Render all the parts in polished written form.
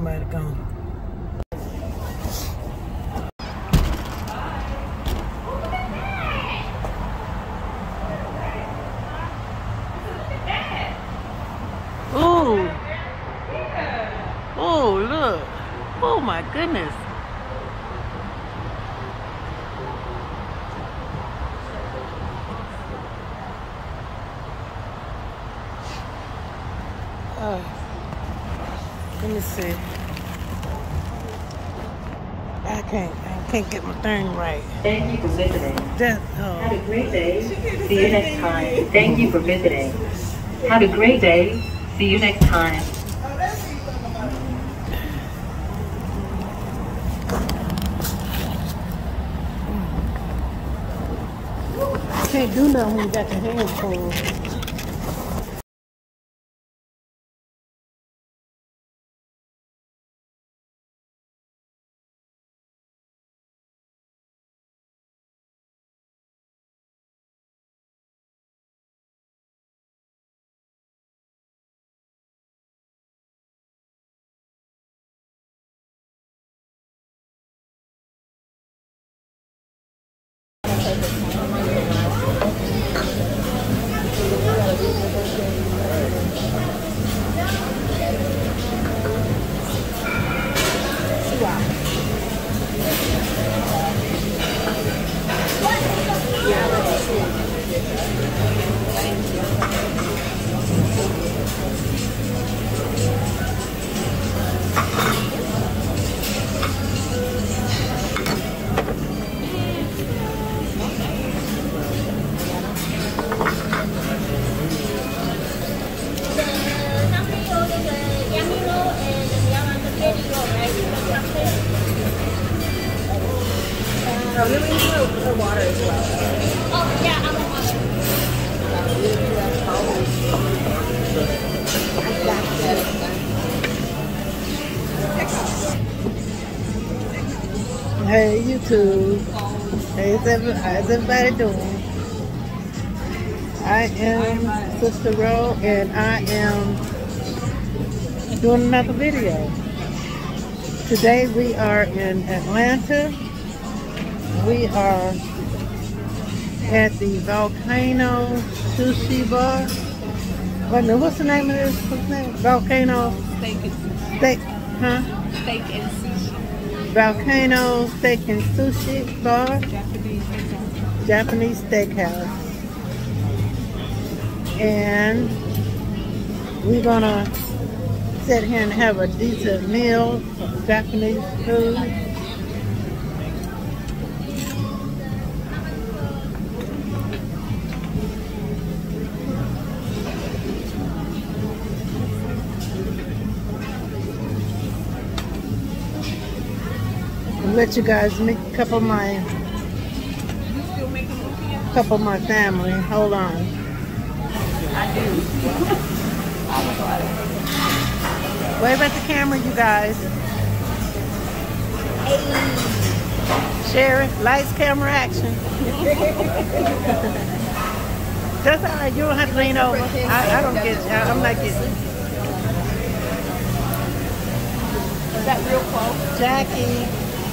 somebody gone. Ooh. Oh, look. Oh, my goodness. Let me see. I can't get my thing right. Thank you for visiting. Have a great day. See you next time. Thank you for visiting. Have a great day. See you next time. Can't do nothing when you got your hands full. Oh, then we need the water as well. Oh, yeah, I want water. Hey, YouTube. Hey, how's everybody doing? I am Sister Ro, and I am doing another video. Today we are in Atlanta. We are at the Volcano Sushi Bar. Wait a minute, what's the name of this? What's the name? Volcano Steak and sushi. Steak, huh? Steak and sushi. Volcano Steak and Sushi Bar. Japanese steakhouse. And we're gonna sit here and have a decent meal of Japanese food. I'll let you guys meet a couple of my family. Hold on. I do. Wave at the camera, you guys. Share it. Lights, camera, action. That's all right. You don't have to lean over. I don't get it. I'm not getting it. Is that real close? Jackie.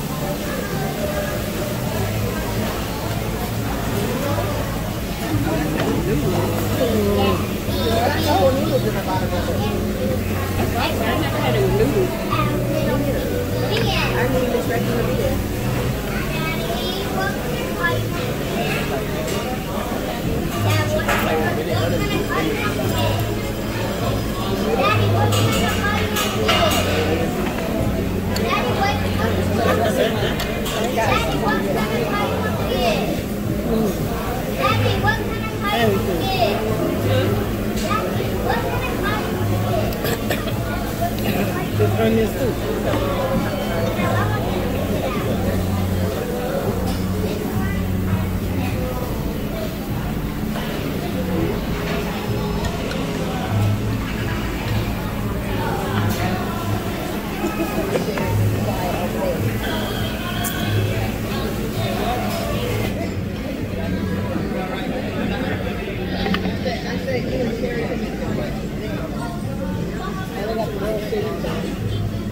That's right, but I never had a noodle. I need this regular beer. Just run this too.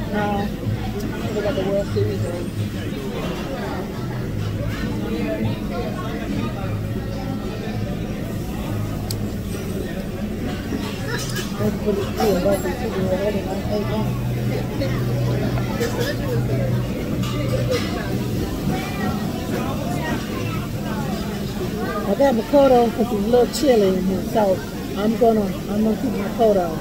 No. They got the World Series ring. Let's put it through. That's a cigarette. I got my coat on because it's a little chilly in here, so I'm gonna keep my coat on.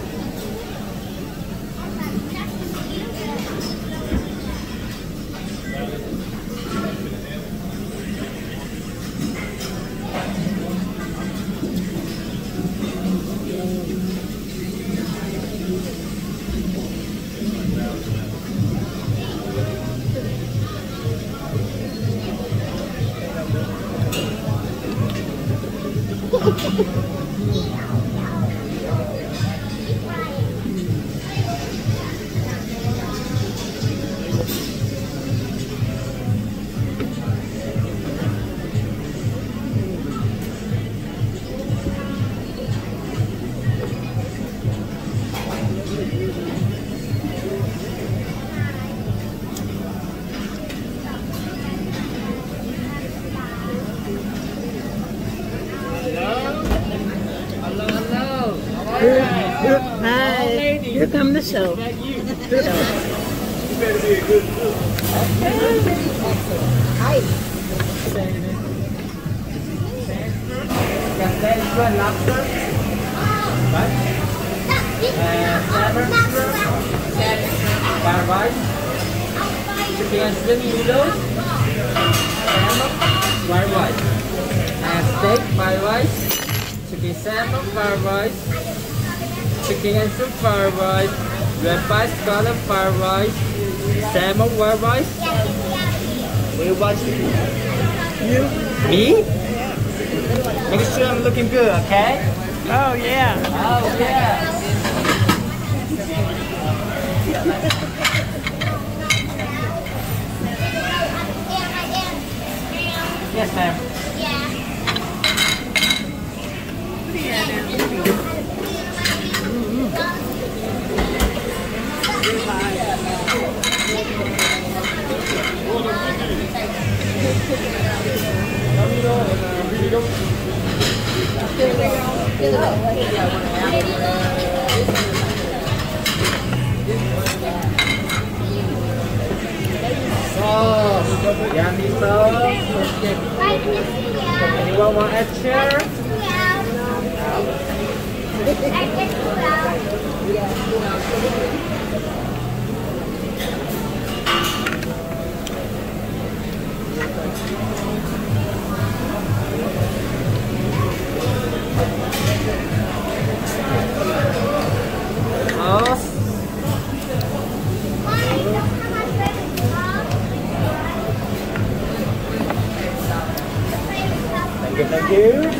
Hi, here come the show. You better be a good cook. Got lobster, right? Salmon, fried rice, chicken and shrimp noodles, salmon, fried rice, steak, fried rice, chicken salmon, fried rice, chicken and shrimp fried rice, red rice, scarlet fried rice, salmon fried rice. Will you watch you? Me? Make sure I'm looking good, okay? Oh yeah. Oh yeah. Yes, ma'am. Sauce, yummy sauce. Anyone want extra? Sauce. Thank you.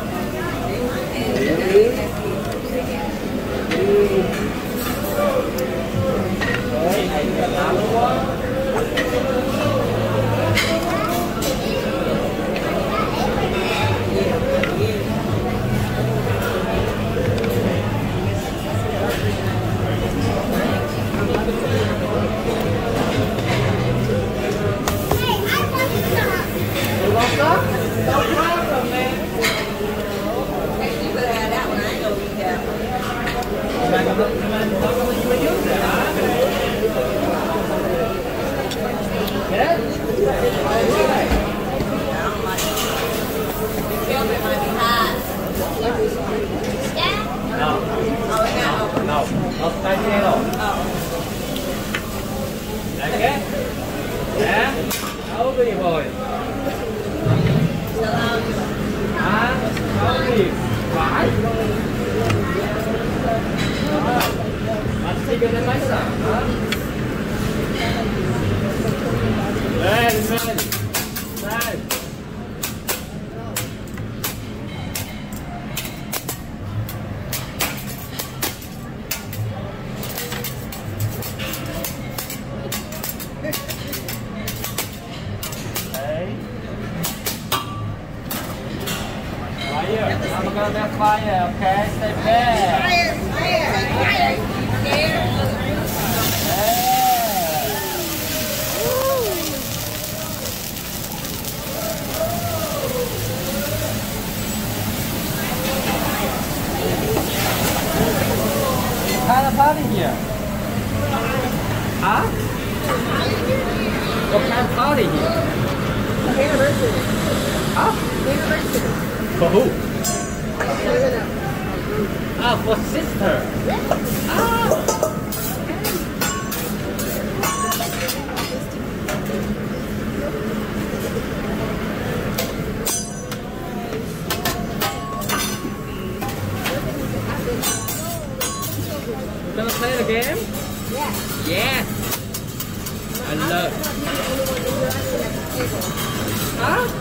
I'm gonna make fire, okay? Stay there. Fire, fire, fire. There. Okay. kind of party here? Huh? What kind of party here? Anniversary. Huh? Anniversary. For who? I don't know. Ah, for sister. Ah. Gonna play the game? Yeah. Yes. I love. Huh?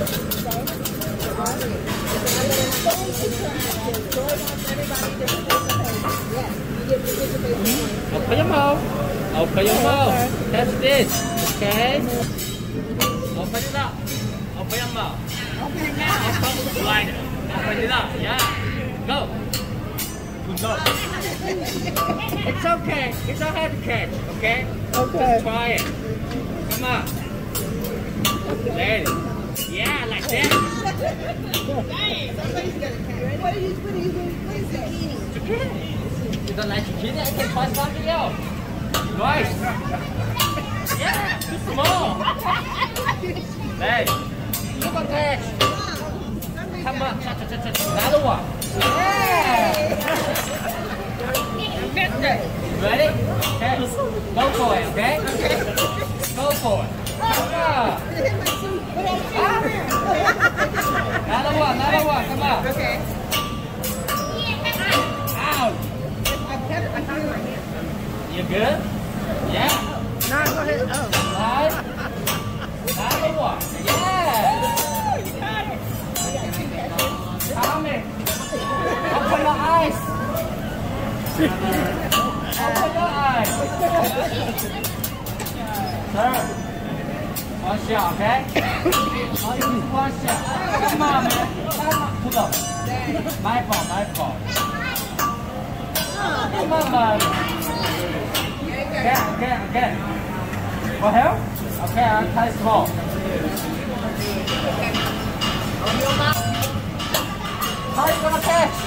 Open your mouth. Open your mouth. That's this. Okay. Open it up. Open your mouth. Open it now. Right. Open it up. Yeah. Go. Good job. It's okay. You don't have to catch. Okay. Okay. Just try it. Come on. Ready. Yeah, like that. Somebody's gonna catch. What are you doing? What is zucchini? Zucchini. You don't like zucchini? I can find something else. Right. Yeah, too small. Hey, look at that. Come on. Another one. Yeah. Ready? Okay. Go for it, okay? Go for it. Come on. Another one, come on. Okay. Out. I got it in my hand. You good? Yeah. No, go ahead. Oh. Right. Another one. Yeah. Tommy. Open your eyes. Open your eyes. Sir. One shot, okay? All you need is one shot. Come on, man. Come on. Pull up. My fault. Come on, man. Again. For help? Okay, I'll try small. How are you gonna catch?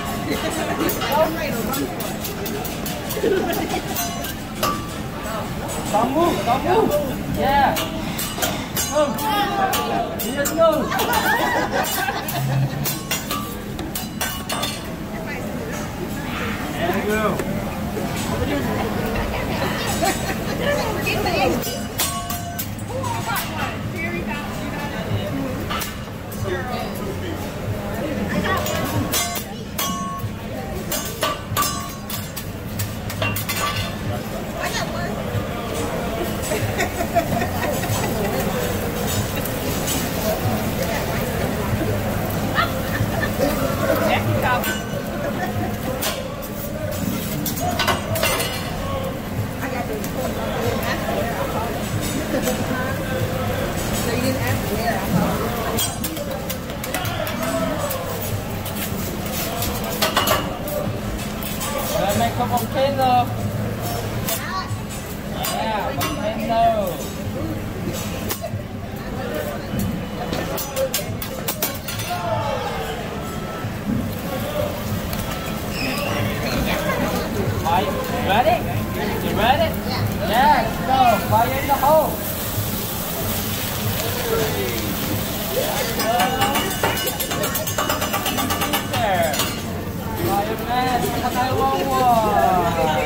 Don't move. Yeah. Move. Just move. There you go. Gonna make a volcano. Yeah, volcano. Are you ready? You ready? Yeah, let's go. Fire in the hole. There. Fireman, Taiwan one.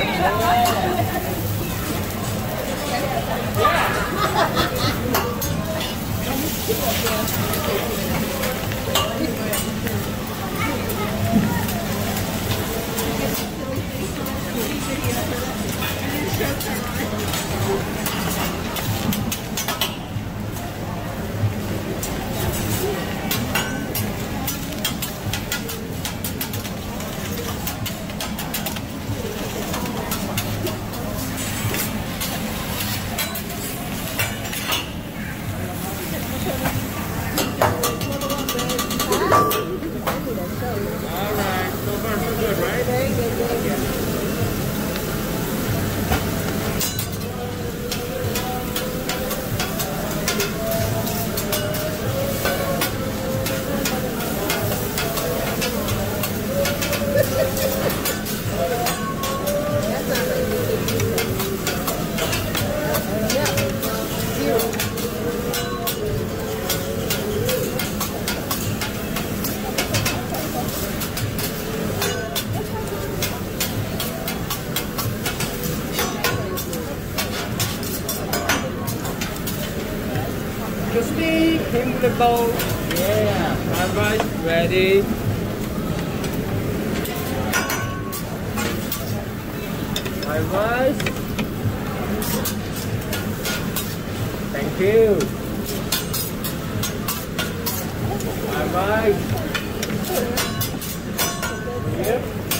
crispy, came with a bowl. Yeah, fried rice ready. Fried rice. Thank you. Fried rice. Here.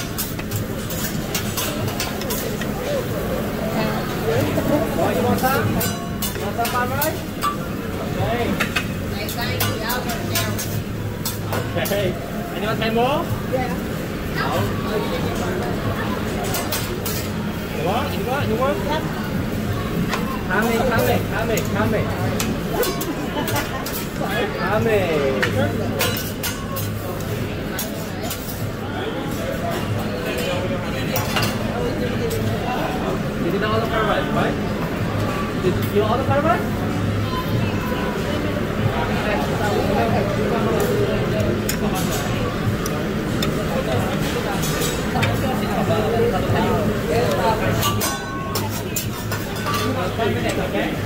Oh, you want some? Want some fried rice? Okay. Okay. And you want some more? Yeah. You want? Coming. You did all the fried rice, right? Did you all the fried rice? Okay.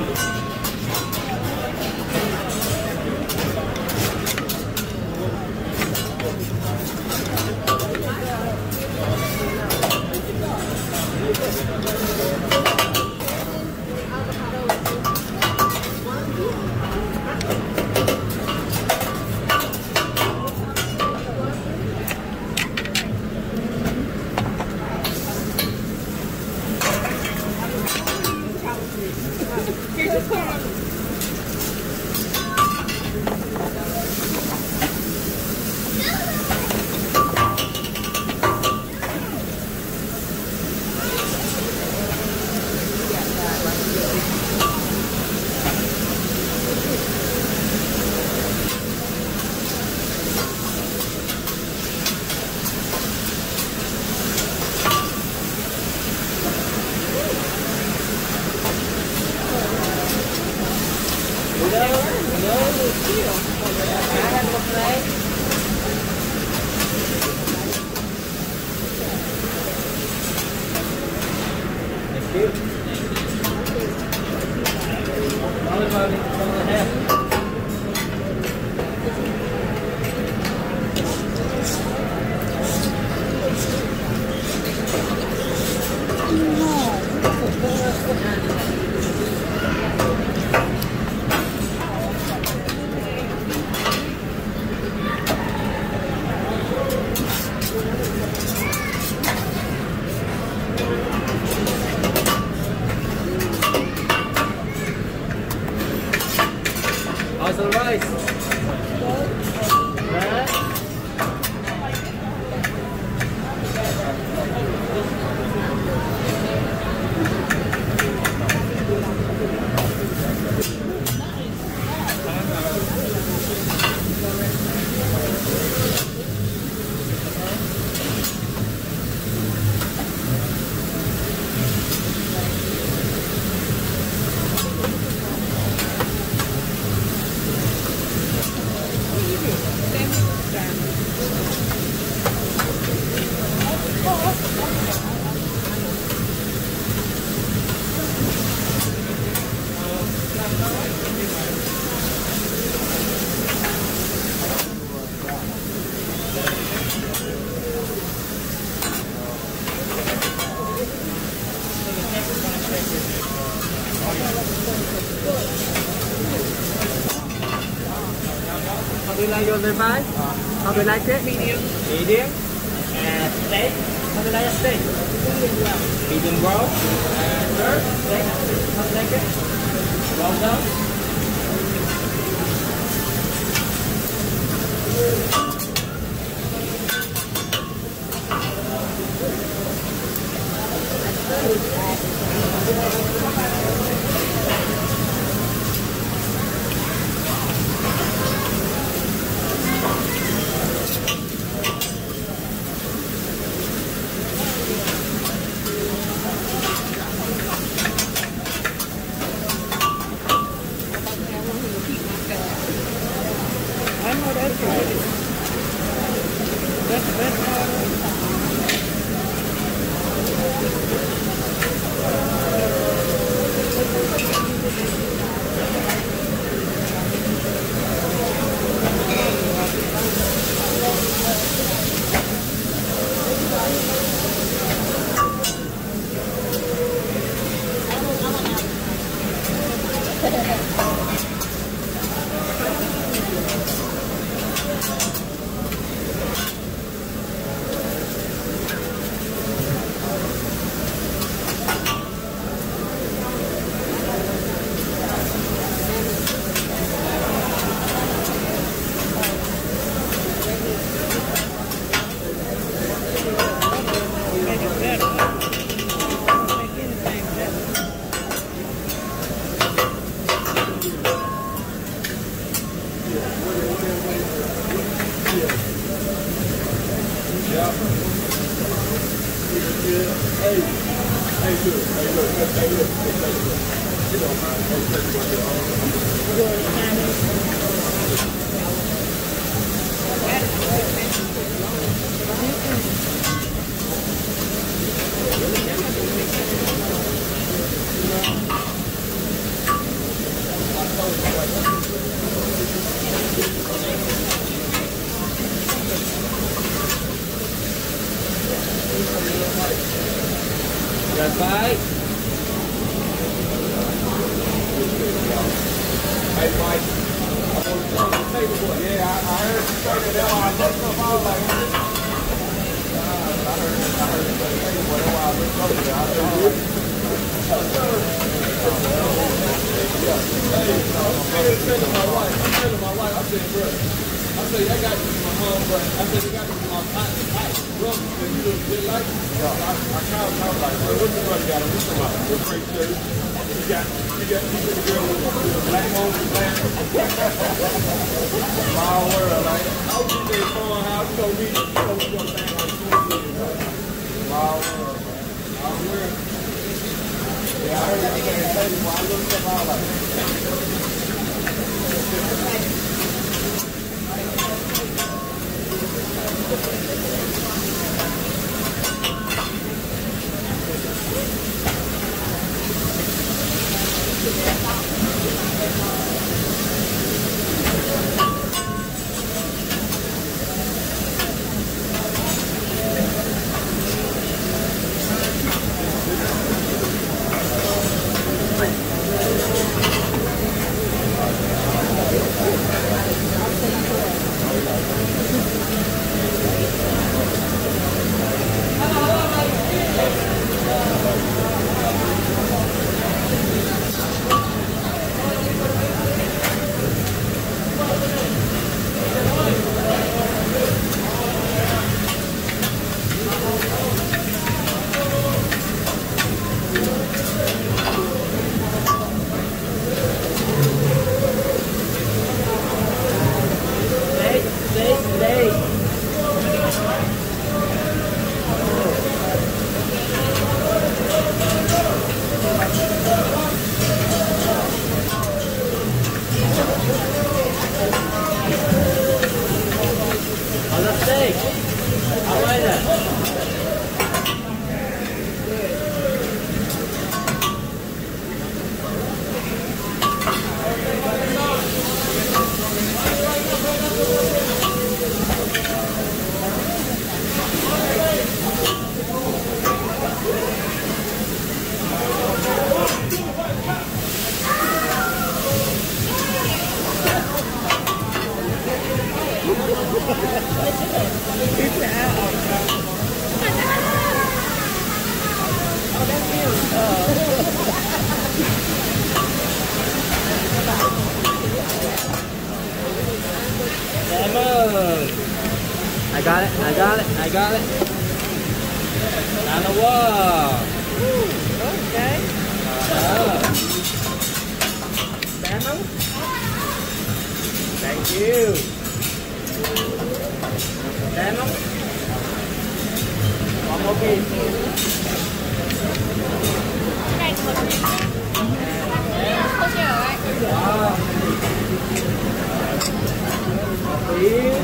How's the rice? How do you like your ribeye? How do you like it? Medium. Medium. And steak? How do you like a steak? Medium well. Medium well. And third, steak? How do you like it? Well done. I know that's right. That's the best part. That's right. Hey, Mike. I was trying to say what? Yeah, I heard you say that. I looked up all like, I heard you say what? That's why I looked up there. I was like, I'm telling my wife, I said, bro, I said, I got you my home, but I said, you got you my hot and tight. Bro, you look good like it. I called him, I was like, bro, what's the brother got? What's the brother? What's great shirt? You got the girl with the black on the black. Wild world, like, I was in there showing how you know we gonna bang on 20 Wild world, man. Wild world. Yeah, I heard that saying, when I looked up, I was like, I got it. On the wall. Okay. Salmon. Thank you. Salmon. One more piece. Wow. Please.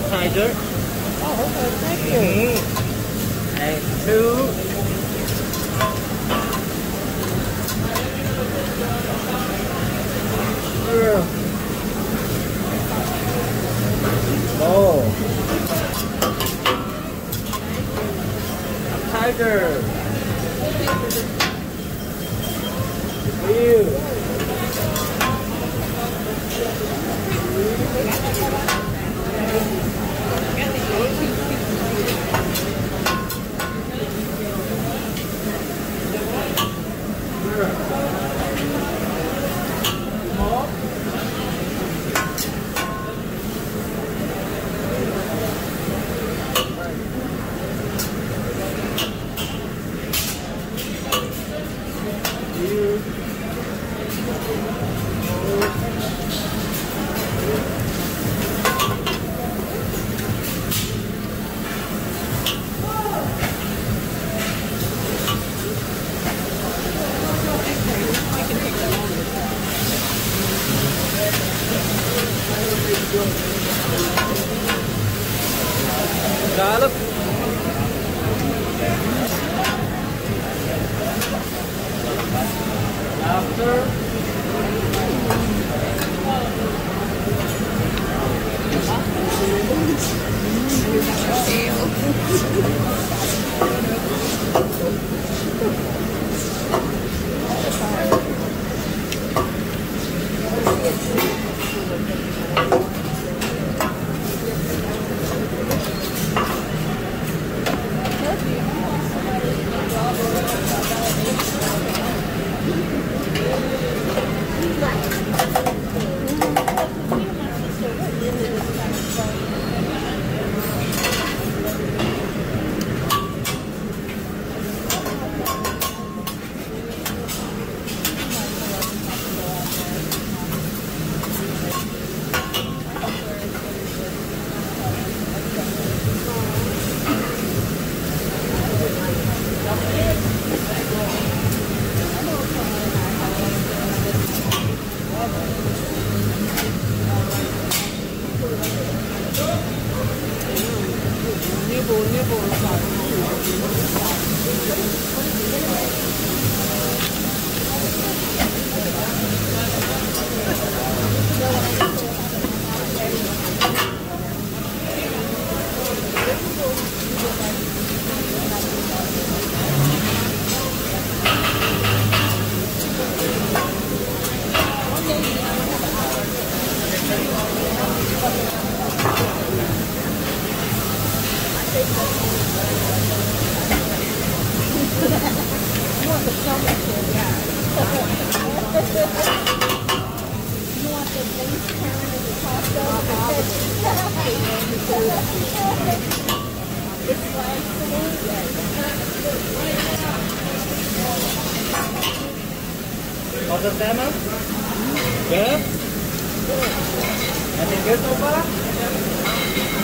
appetizer. Oh, okay. Thank you. And 2 Oh. Appetizer. Ew. Garlic. After How's the salmon? Good? Anything good so far?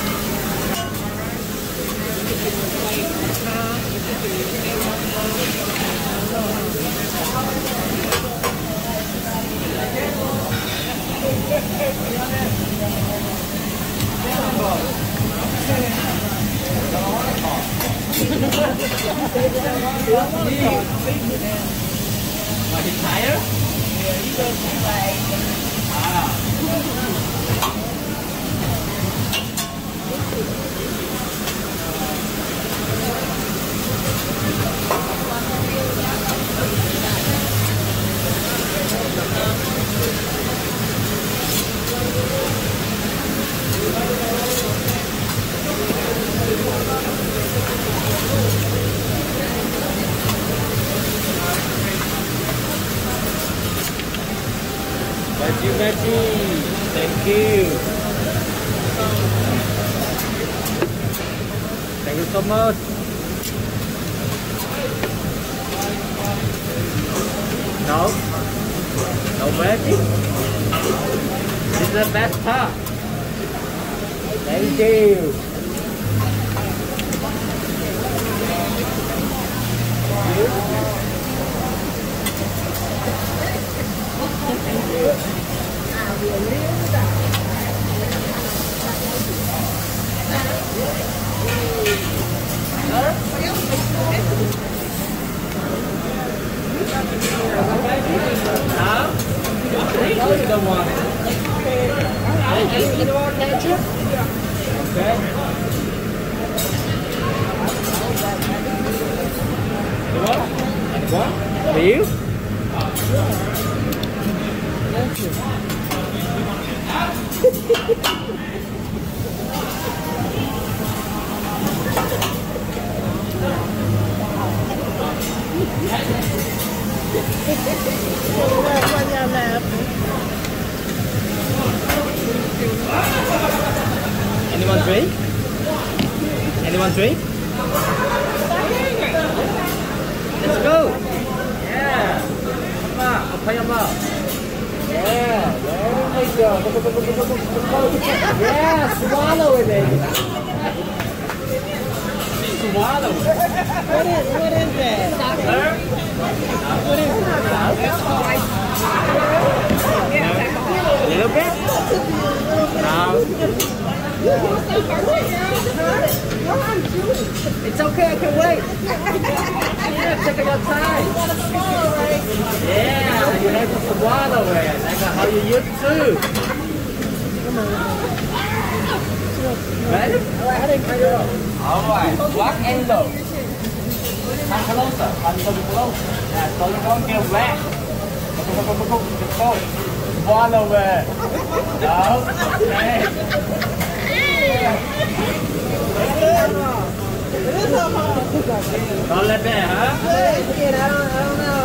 Are you tired? Veggie. Thank you. Thank you so much. No? No veggie? This is the best part. Thank you. don't want it. You don't want ketchup? Okay. You want? What? For you? Thank you. Why y'all laughing? Anyone drink? Anyone drink? Let's go! Yeah! Come on, open your mouth. Yeah, there we go. Yeah, swallow it, baby. Swallow it. What is that? What is A little bit? Now. It's okay, I can wait. Yeah, take your time. Yeah, you have to swallow it, like how you used to. Ready? Alright, lock and load. Come closer, come closer. Yeah, so you don't get wet. Go. Swallow it. Okay. Don't let that, huh? I don't know.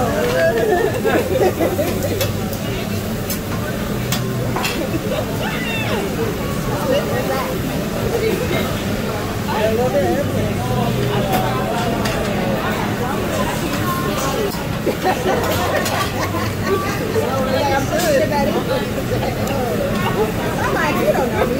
I'm like, you don't know me.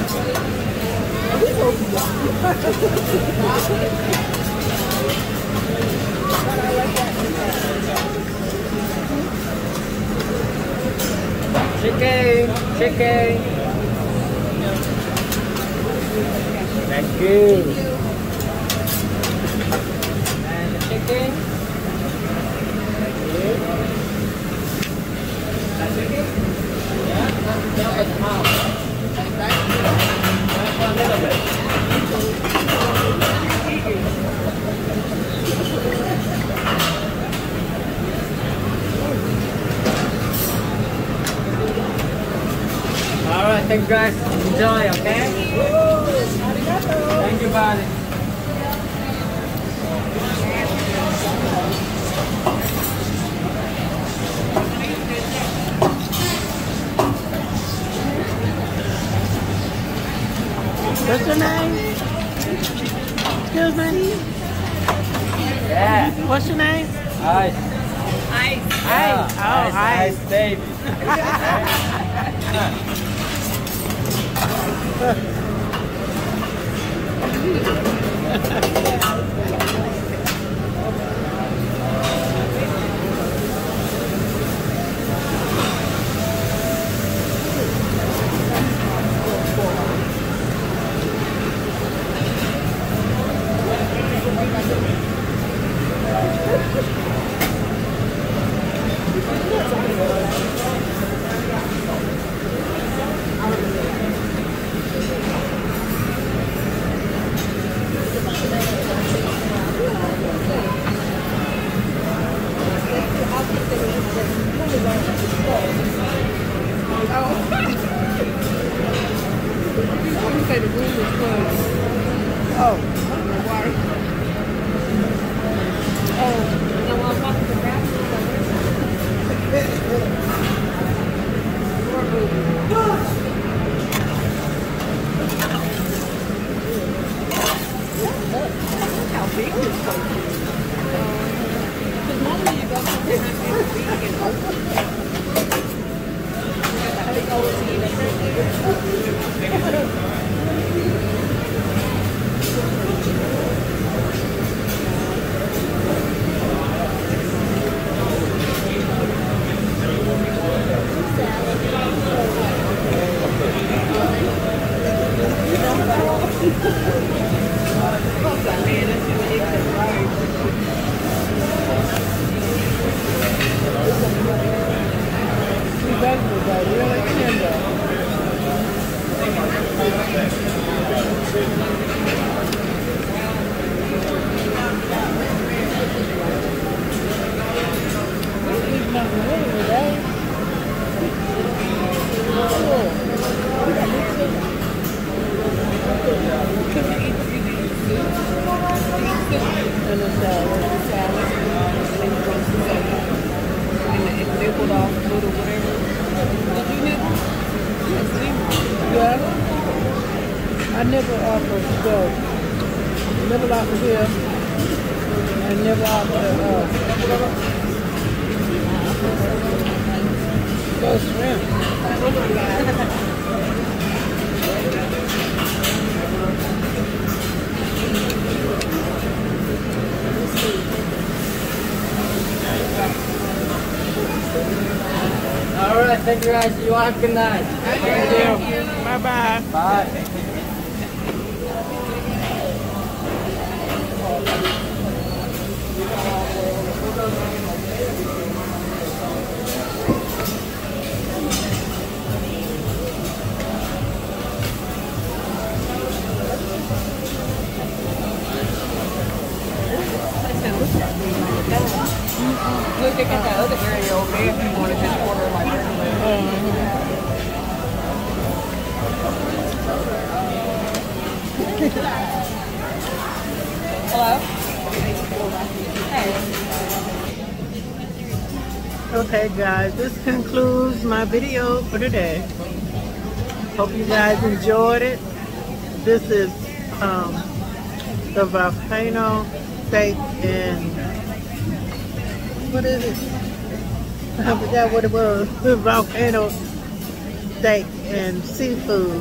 Chicken. Thank you. And the chicken. That's chicken? Yeah, that's half. That's a little bit. Alright, thank you guys. Enjoy, okay? Thank you, buddy. What's your name? Excuse me? Yeah. What's your name? Ice. Ice, baby. Exactly, And the salad. And it nibbled off little whatever. Did you nibble? Yes, nibble. Yeah. I nibble off of the nibble off of here. And nibble off of those shrimp. Alright, thank you guys. You all have a good night. Thank you. Bye-bye. Bye. Look, they got that other area over there if you want to just order like Hello? Hey. Okay, guys, this concludes my video for today. Hope you guys enjoyed it. This is the volcano steak and what is it? I forgot what it was. Volcano steak and seafood.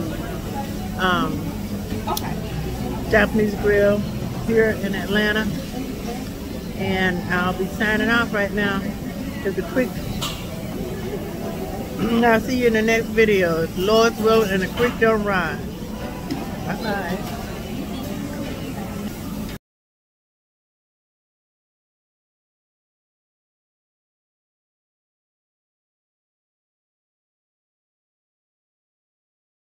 Japanese grill here in Atlanta. And I'll be signing off right now. Just a quick. I'll see you in the next video. It's Lord's Will and the Creek Don't Rise. Bye-bye.